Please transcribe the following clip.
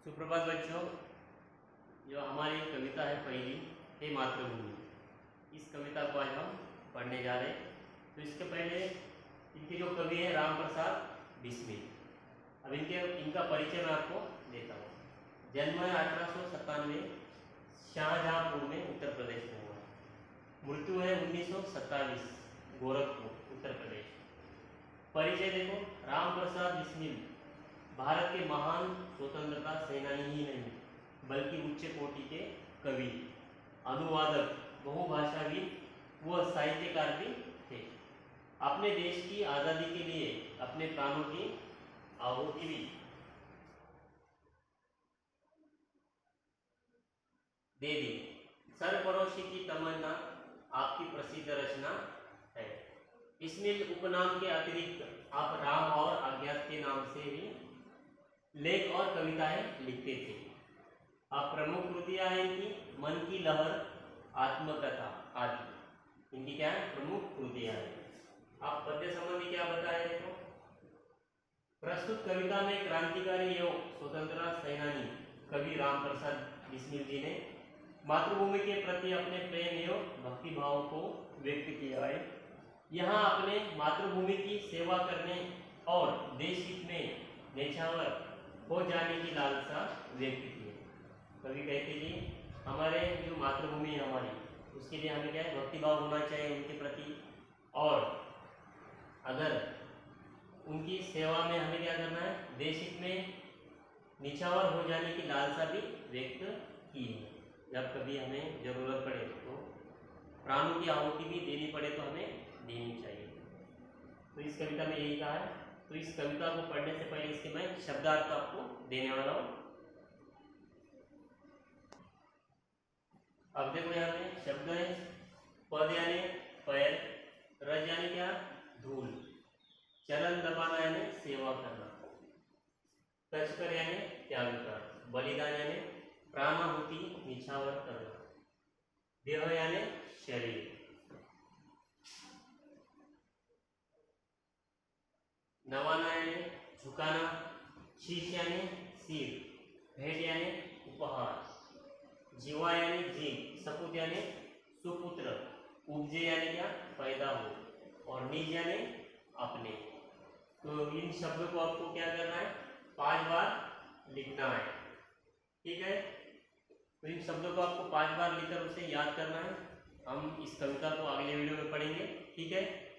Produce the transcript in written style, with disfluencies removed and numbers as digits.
सुप्रभात बच्चों। जो हमारी कविता है पहली, हे मातृभूमि, इस कविता को आज हम पढ़ने जा रहे हैं। तो इसके पहले इनके जो कवि हैं राम प्रसाद बिस्मिल। अब इनका परिचय मैं आपको देता हूँ। जन्म है 1897 शाहजहांपुर में उत्तर प्रदेश में हुआ। मृत्यु है 1927 गोरखपुर उत्तर प्रदेश। परिचय देखो, राम प्रसाद बिस्मिल भारत के महान स्वतंत्रता सेनानी ही नहीं बल्कि उच्च कोटि के कवि, अनुवादक, बहुभाषाविद व साहित्यकार भी थे। अपने देश की आज़ादी के लिए अपने प्राणों की आहुति भी दे दी। सरफरोशी की तमन्ना आपकी प्रसिद्ध रचना है। बिस्मिल उपनाम के अतिरिक्त आप राम और अज्ञात के नाम से भी लेख और कविताएं लिखते थे। आप प्रमुख कृतियां हैं इनकी मन की लहर, आत्मकथा आदि इनकी क्या है, प्रमुख कृतियां हैं। आप पद्य संबंधी क्या बताए देखो। प्रस्तुत कविता में क्रांतिकारी एवं स्वतंत्रता सेनानी कवि राम प्रसाद बिस्मिल जी ने मातृभूमि के प्रति अपने प्रेम एवं भक्ति भाव को व्यक्त किया है। यहाँ अपने मातृभूमि की सेवा करने और देश हित में न्यौछावर हो जाने की लालसा व्यक्त की है। कवि कहते जी हमारे जो मातृभूमि है हमारी, उसके लिए हमें क्या है, भक्ति भाव होना चाहिए उनके प्रति, और अगर उनकी सेवा में हमें क्या करना है, देश हित में निछावर हो जाने की लालसा भी व्यक्त की है। जब कभी हमें जरूरत पड़े तो प्राणों की आहुति भी देनी पड़े तो हमें देनी चाहिए। तो इस कविता में यही कहा है। तो इस कविता को पढ़ने से पहले इसके मैं शब्दार्थ आपको देने वाला हूं। अब देखो यहाँ पे शब्द है, पद यानी पैर, रज यानी क्या, धूल, चरण दबाना यानी सेवा करना, तजकर यानी त्याग कर, बलिदान यानी प्राणाहुति निछावर करना, देह यानी शरीर, नवाना यानी झुकाना, शीश यानी सिर, भेंट यानी उपहार, जीवा यानी जीव, सपूत यानी सुपुत्र, उपजे यानी क्या, पैदा हो, और निज यानी अपने। तो इन शब्दों को आपको क्या करना है, 5 बार लिखना है। ठीक है, तो इन शब्दों को आपको 5 बार लिखकर उसे याद करना है। हम इस कविता को अगले वीडियो में पढ़ेंगे। ठीक है।